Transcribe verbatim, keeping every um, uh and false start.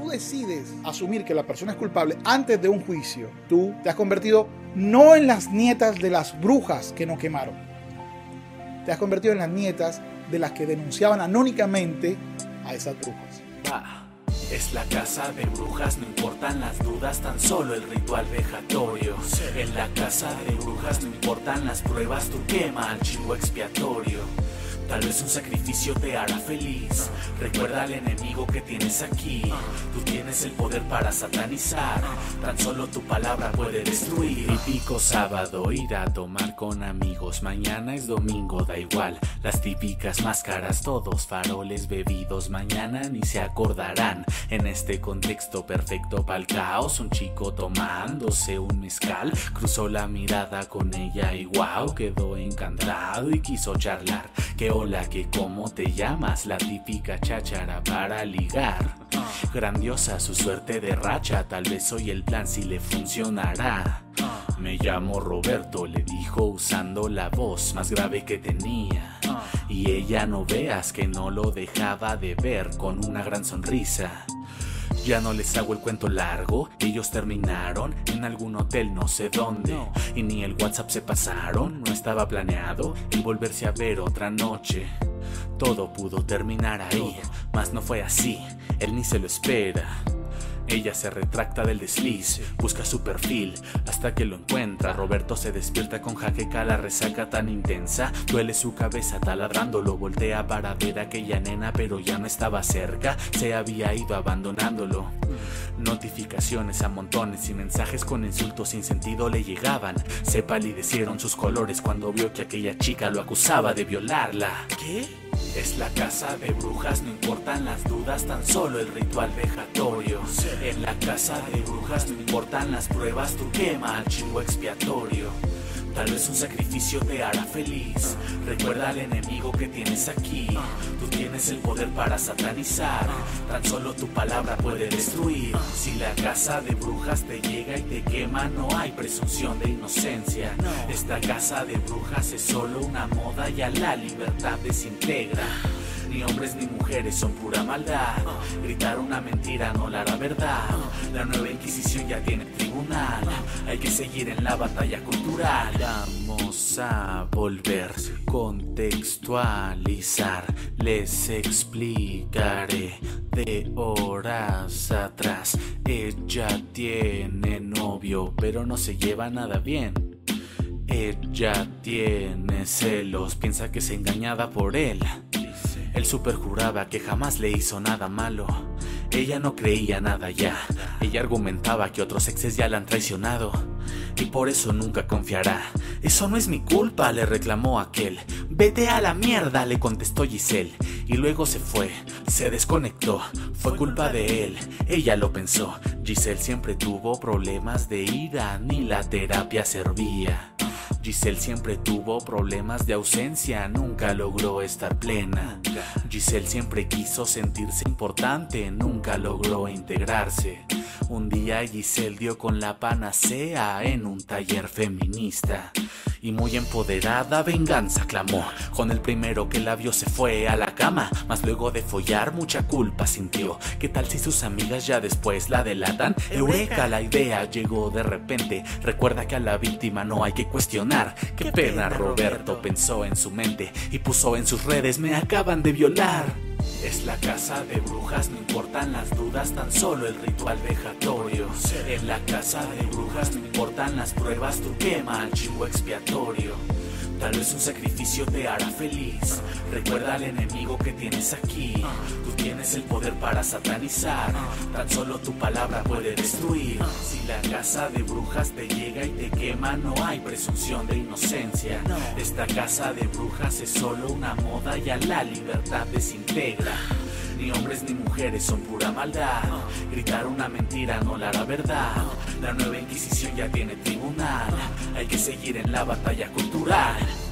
tú decides asumir que la persona es culpable antes de un juicio, tú te has convertido no en las nietas de las brujas que no quemaron, te has convertido en las nietas de las que denunciaban anónimamente a esas brujas. Ah. Es la casa de brujas, no importan las dudas, tan solo el ritual vejatorio. En la casa de brujas no importan las pruebas, tú quema al chivo expiatorio. Tal vez un sacrificio te hará feliz. Recuerda al enemigo que tienes aquí. Tú tienes el poder para satanizar. Tan solo tu palabra puede destruir. Típico sábado, ir a tomar con amigos. Mañana es domingo, da igual. Las típicas máscaras, todos faroles bebidos. Mañana ni se acordarán. En este contexto perfecto pa'l caos, un chico tomándose un mezcal cruzó la mirada con ella y wow, quedó encantado y quiso charlar. Que hola, que cómo te llamas, la típica cháchara para ligar. Grandiosa su suerte de racha, tal vez hoy el plan si le funcionará. Me llamo Roberto, le dijo usando la voz más grave que tenía. Y ella no veas que no lo dejaba de ver con una gran sonrisa. Ya no les hago el cuento largo, ellos terminaron en algún hotel no sé dónde. Y ni el WhatsApp se pasaron, no estaba planeado el volverse a ver otra noche. Todo pudo terminar ahí, mas no fue así, él ni se lo espera. Ella se retracta del desliz, busca su perfil hasta que lo encuentra. Roberto se despierta con jaqueca, la resaca tan intensa, duele su cabeza taladrándolo. Voltea para ver a aquella nena, pero ya no estaba cerca, se había ido abandonándolo. Notificaciones a montones y mensajes con insultos sin sentido le llegaban. Se palidecieron sus colores cuando vio que aquella chica lo acusaba de violarla. ¿Qué? Es la casa de brujas, no importan las dudas, tan solo el ritual vejatorio. En la casa de brujas no importan las pruebas, tú quema al chivo expiatorio. Tal vez un sacrificio te hará feliz. Recuerda al enemigo que tienes aquí. Tú tienes el poder para satanizar. Tan solo tu palabra puede destruir. Si la casa de brujas te llega y te quema, no hay presunción de inocencia. Esta casa de brujas es solo una moda y a la libertad desintegra. Ni hombres ni mujeres son pura maldad. Gritar una mentira no la hará verdad. La nueva Inquisición ya tiene tribunal. Hay que seguir en la batalla cultural. Vamos a volver, contextualizar. Les explicaré de horas atrás. Ella tiene novio, pero no se lleva nada bien. Ella tiene celos, piensa que es engañada por él. Él superjuraba que jamás le hizo nada malo. Ella no creía nada ya. Ella argumentaba que otros exes ya la han traicionado y por eso nunca confiará. Eso no es mi culpa, le reclamó aquel. Vete a la mierda, le contestó Giselle. Y luego se fue, se desconectó. Fue culpa de él, ella lo pensó. Giselle siempre tuvo problemas de ira, ni la terapia servía. Giselle siempre tuvo problemas de ausencia, nunca logró estar plena. Giselle siempre quiso sentirse importante, nunca logró integrarse. Un día Giselle dio con la panacea en un taller feminista. Y muy empoderada venganza clamó. Con el primero que la vio se fue a la cama, mas luego de follar mucha culpa sintió. ¿Qué tal si sus amigas ya después la delatan? Eureka, la idea llegó de repente. Recuerda que a la víctima no hay que cuestionar. Qué pena, Roberto pensó en su mente y puso en sus redes: me acaban de violar. Es la casa de brujas, no importan las dudas, tan solo el ritual vejatorio. En la casa de brujas no importan las pruebas, tú quema al chivo expiatorio. Tal vez un sacrificio te hará feliz. Recuerda al enemigo que tienes aquí. Tú tienes el poder para satanizar. Tan solo tu palabra puede destruir. Si la casa de brujas te llega y te quema, no hay presunción de inocencia. Esta casa de brujas es solo una moda y a la libertad desintegra. Ni hombres ni mujeres son pura maldad. Gritar una mentira no la hará verdad. La nueva Inquisición ya tiene tribunal. Hay que seguir en la batalla cultural.